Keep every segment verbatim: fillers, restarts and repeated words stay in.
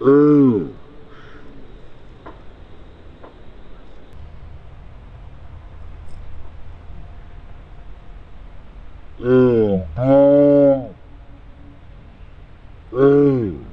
Ooh. Ooh. Oh. Ooh.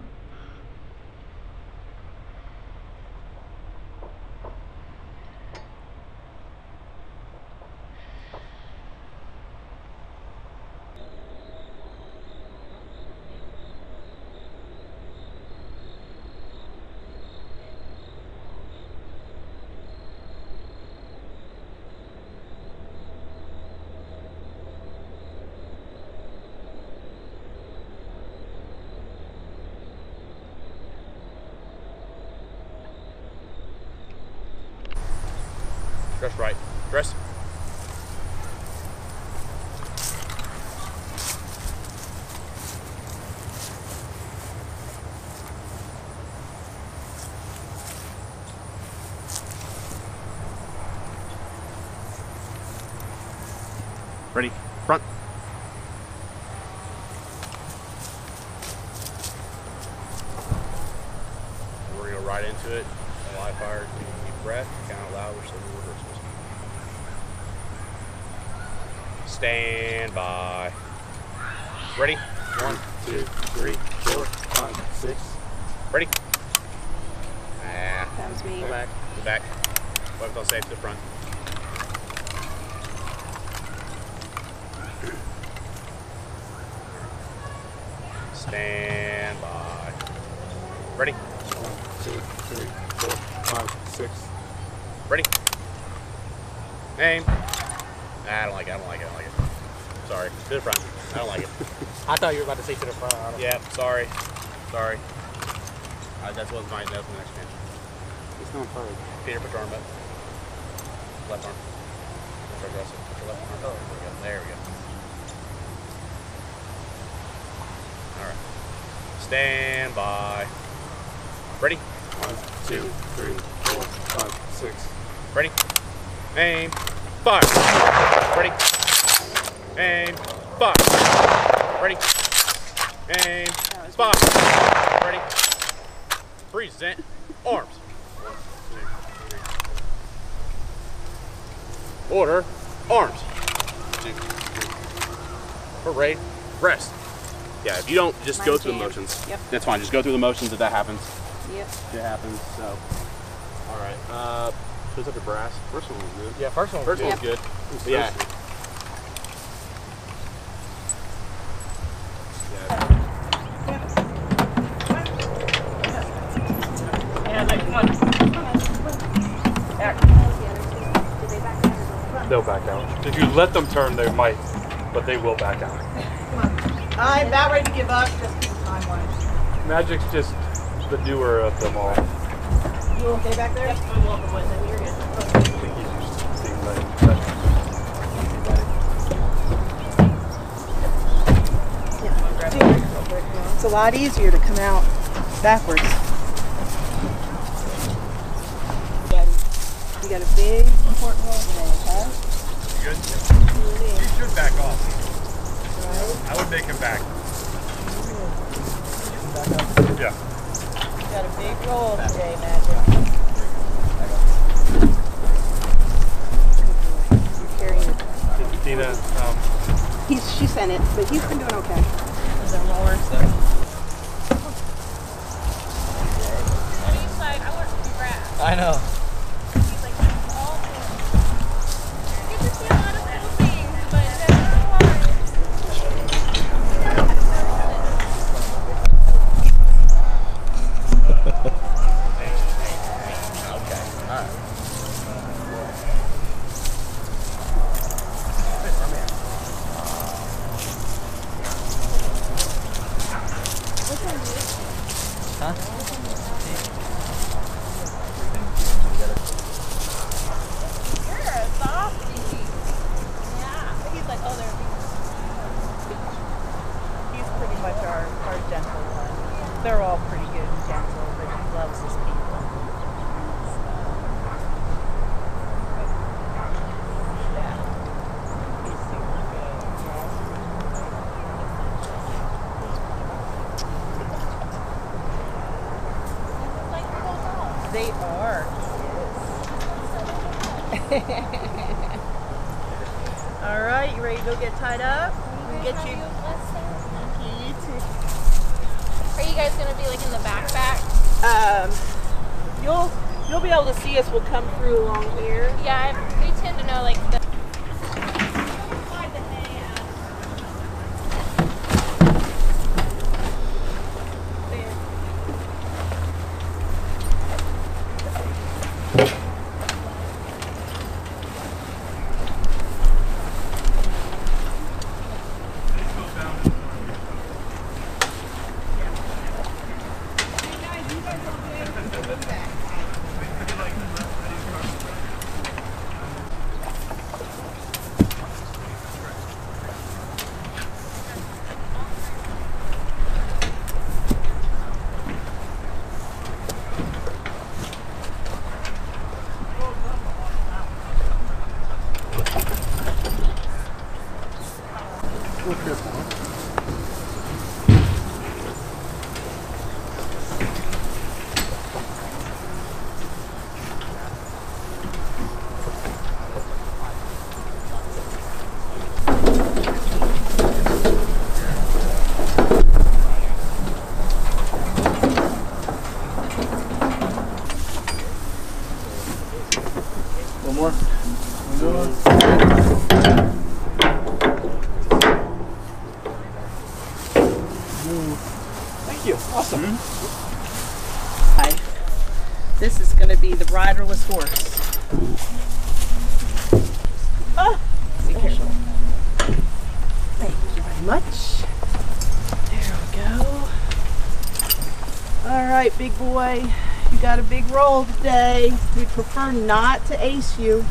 Dress right. Dress. Ready. Front. We're going to go right into it. Live fire. Take a deep breath. Count out loud. We're still in rehearsals. Stand by. Ready? One, two, three, four, five, six. Ready? Ah. That was me. Go back. Go back. Weapons on safe to the front. Stand by. Ready? One, two, three, four, five, six. Ready? Aim. Nah, I don't like it. I don't like it. I don't like it. Sorry. To the front. I don't like it. I thought you were about to say to the front. Yeah, sorry. Sorry. Uh, that's what my, that was the next man. It's not fine. Peter, put your arm up. Left arm. That's aggressive. Put your left arm up. There we go. There we go. Alright. Stand by. Ready? One, two, three, four, five, six. Ready? Aim. Fire. Ready? Aim. Fire. Ready? Aim. Fire. Ready? Present. Arms. Order. Arms. Parade. Rest. Yeah, if you don't, just Mine go through the jammed. motions. Yep. That's fine. Just go through the motions if that happens. Yep. It happens, so. All right. Uh, who's up to brass? First one was good. Yeah, first one. First was one's good. good. It's But yeah. thirsty. They'll back out. If you let them turn, they might, but they will back out. Come on. I'm about ready to give up, just time wise. Magic's just the newer of them all. You okay back there? Yep, I'm welcome with it. You're good. I think he's just seeing like Yeah. It's a lot easier to come out backwards. You got a big, important role today, okay? good. He should back off. Right. I would make him back. Yeah. You got a big role today, Magic. You're carrying it. Tina, um, He's, she sent it, but he's been doing okay. Is there more? I know. They're all pretty good and gentle, but he loves his people. Yeah. He's super good. They are. All right, you ready to go get tied up? We can get you. You too. Are you guys gonna be like in the backpack? Um, you'll you'll be able to see us. We'll come through along here. Yeah, I, we tend to know like the. One more. One more. Thank you. Awesome. Hi. This is going to be the riderless horse. Ah, be careful. Thank you very much. There we go. All right, big boy. You got a big roll today. We'd prefer not to ace you.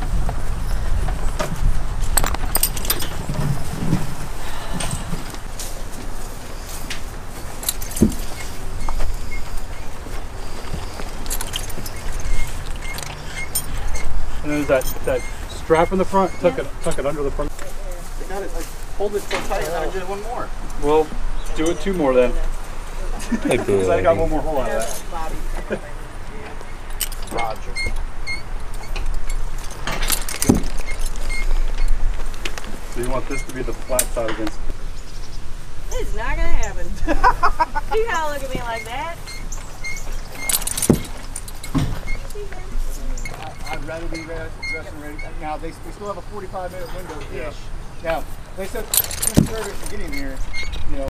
And there's that, that strap in the front. Tuck Yeah. it tuck it under the front. They got it, like, hold it so tight and I did one more. Well, do it two more then. Because I got one more hole out of that. Roger. So you want this to be the flat side against. It's not gonna happen. You gotta look at me like that. I'd rather be dressed and ready. Now, they, we still have a forty-five minute window-ish. Now, they said, since service is getting here, you know,